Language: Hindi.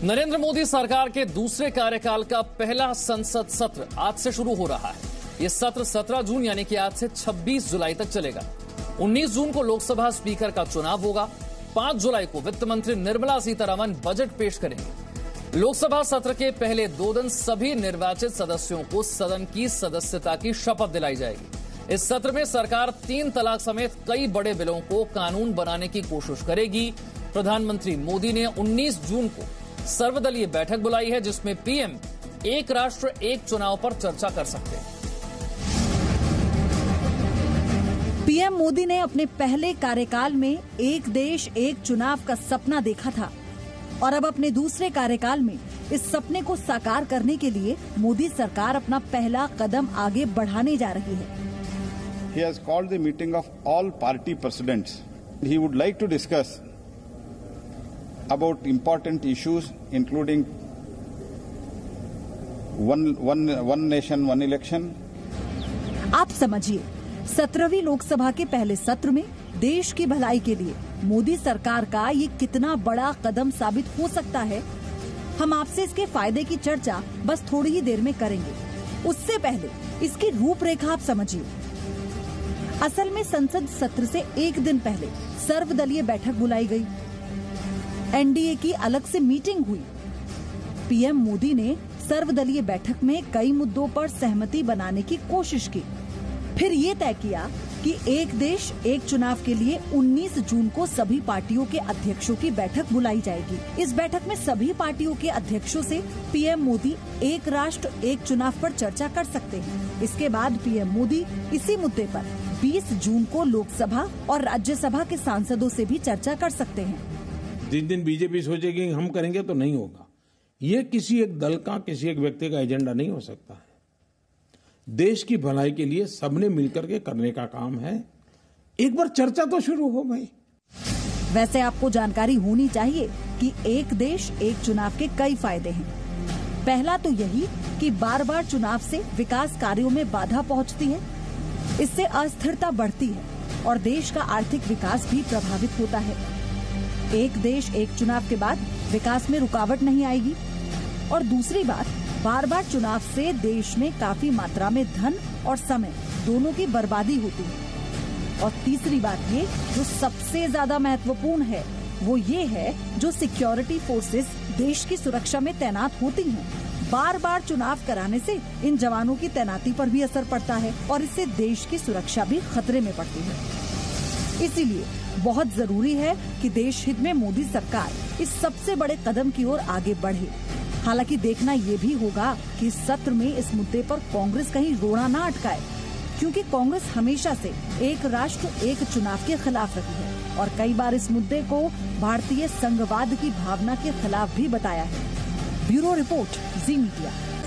नरेंद्र मोदी सरकार के दूसरे कार्यकाल का पहला संसद सत्र आज से शुरू हो रहा है। यह सत्र 17 जून यानी कि आज से 26 जुलाई तक चलेगा। 19 जून को लोकसभा स्पीकर का चुनाव होगा। 5 जुलाई को वित्त मंत्री निर्मला सीतारमण बजट पेश करेंगे। लोकसभा सत्र के पहले 2 दिन सभी निर्वाचित सदस्यों को सदन की सदस्यता की शपथ दिलाई जाएगी। इस सत्र में सरकार 3 तलाक समेत कई बड़े बिलों को कानून बनाने की कोशिश करेगी। प्रधानमंत्री मोदी ने 19 जून को सर्वदलीय बैठक बुलाई है, जिसमें पीएम एक राष्ट्र एक चुनाव पर चर्चा कर सकते हैं। पीएम मोदी ने अपने पहले कार्यकाल में एक देश एक चुनाव का सपना देखा था और अब अपने दूसरे कार्यकाल में इस सपने को साकार करने के लिए मोदी सरकार अपना पहला कदम आगे बढ़ाने जा रही है। He has called the meeting of all party presidents. He would like to discuss about important issues including one nation, one election. आप समझिए, 17वीं लोकसभा के पहले सत्र में देश की भलाई के लिए मोदी सरकार का ये कितना बड़ा कदम साबित हो सकता है। हम आपसे इसके फायदे की चर्चा बस थोड़ी ही देर में करेंगे। उससे पहले इसकी रूपरेखा आप समझिए। असल में संसद सत्र से एक दिन पहले सर्वदलीय बैठक बुलाई गई। एनडीए की अलग से मीटिंग हुई। पीएम मोदी ने सर्वदलीय बैठक में कई मुद्दों पर सहमति बनाने की कोशिश की। फिर ये तय किया कि एक देश एक चुनाव के लिए 19 जून को सभी पार्टियों के अध्यक्षों की बैठक बुलाई जाएगी। इस बैठक में सभी पार्टियों के अध्यक्षों से पीएम मोदी एक राष्ट्र एक चुनाव पर चर्चा कर सकते हैं। इसके बाद पीएम मोदी इसी मुद्दे पर 20 जून को लोकसभा और राज्यसभा के सांसदों से भी चर्चा कर सकते हैं। जिस दिन बीजेपी सोचेगी हम करेंगे तो नहीं होगा। ये किसी एक दल का, किसी एक व्यक्ति का एजेंडा नहीं हो सकता है। देश की भलाई के लिए सबने मिलकर के करने का काम है। एक बार चर्चा तो शुरू हो गई। वैसे आपको जानकारी होनी चाहिए कि एक देश एक चुनाव के कई फायदे हैं। पहला तो यही कि बार बार चुनाव से विकास कार्यों में बाधा पहुंचती है। इससे अस्थिरता बढ़ती है और देश का आर्थिक विकास भी प्रभावित होता है। एक देश एक चुनाव के बाद विकास में रुकावट नहीं आएगी। और दूसरी बात, बार बार चुनाव से देश में काफी मात्रा में धन और समय दोनों की बर्बादी होती है। और तीसरी बात ये जो सबसे ज्यादा महत्वपूर्ण है वो ये है, जो सिक्योरिटी फोर्सेस देश की सुरक्षा में तैनात होती हैं, बार बार चुनाव कराने से इन जवानों की तैनाती पर भी असर पड़ता है और इससे देश की सुरक्षा भी खतरे में पड़ती है। इसीलिए बहुत जरूरी है कि देश हित में मोदी सरकार इस सबसे बड़े कदम की ओर आगे बढ़े। हालांकि देखना ये भी होगा कि इस सत्र में इस मुद्दे पर कांग्रेस कहीं रोड़ा ना अटकाए, क्योंकि कांग्रेस हमेशा से एक राष्ट्र एक चुनाव के खिलाफ रही है और कई बार इस मुद्दे को भारतीय संघवाद की भावना के खिलाफ भी बताया है। Bureau report, Zee media.